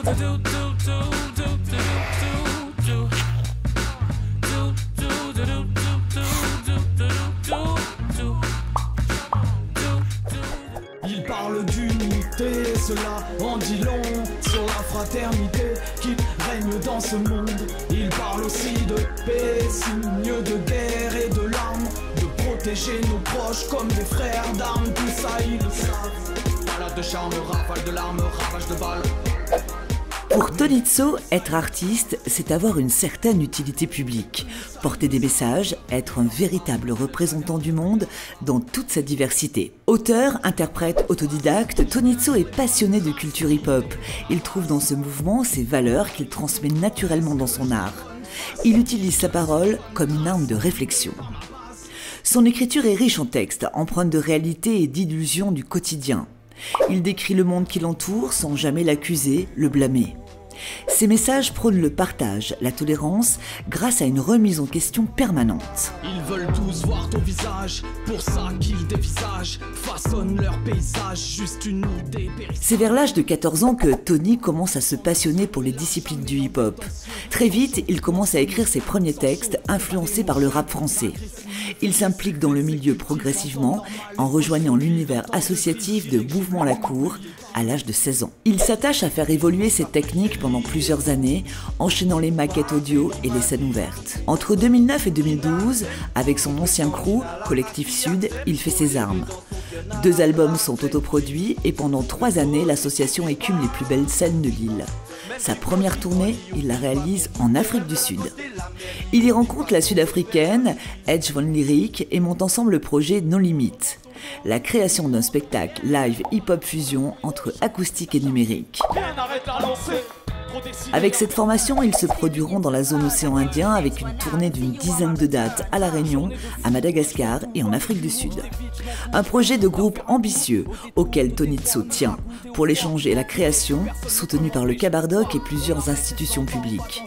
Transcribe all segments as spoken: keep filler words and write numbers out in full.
Il parle d'unité, cela en dit long sur la fraternité qui règne dans ce monde. Il parle aussi de paix, signe de guerre et de larmes, de protéger nos proches comme des frères d'armes, tout ça ils le savent. Balade de charme, rafale de larmes, ravage de balles. Pour Tonitso, être artiste, c'est avoir une certaine utilité publique, porter des messages, être un véritable représentant du monde dans toute sa diversité. Auteur, interprète, autodidacte, Tonitso est passionné de culture hip-hop. Il trouve dans ce mouvement ses valeurs qu'il transmet naturellement dans son art. Il utilise sa parole comme une arme de réflexion. Son écriture est riche en textes, empreinte de réalité et d'illusions du quotidien. Il décrit le monde qui l'entoure sans jamais l'accuser, le blâmer. Ses messages prônent le partage, la tolérance, grâce à une remise en question permanente. Ils veulent tous voir ton visage, pour ça qu'ils dévisagent, façonnent leur paysage, juste une idée périssable. C'est vers l'âge de quatorze ans que Tony commence à se passionner pour les disciplines du hip-hop. Très vite, il commence à écrire ses premiers textes, influencés par le rap français. Il s'implique dans le milieu progressivement, en rejoignant l'univers associatif de Mouvement La Cour à l'âge de seize ans. Il s'attache à faire évoluer ses techniques pendant plusieurs années, enchaînant les maquettes audio et les scènes ouvertes. Entre deux mille neuf et deux mille douze, avec son ancien crew, Collectif Sud, il fait ses armes. Deux albums sont autoproduits et pendant trois années, l'association écume les plus belles scènes de l'île. Sa première tournée, il la réalise en Afrique du Sud. Il y rencontre la sud-africaine Edge Von Lyric et monte ensemble le projet No Limit, la création d'un spectacle live hip-hop fusion entre acoustique et numérique. Avec cette formation, ils se produiront dans la zone océan Indien avec une tournée d'une dizaine de dates à La Réunion, à Madagascar et en Afrique du Sud. Un projet de groupe ambitieux auquel Tonitso tient pour l'échange et la création, soutenu par le Cabardoc et plusieurs institutions publiques.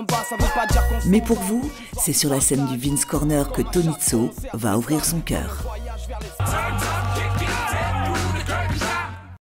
Mais pour vous, c'est sur la scène du Vince Corner que Tonitso va ouvrir son cœur.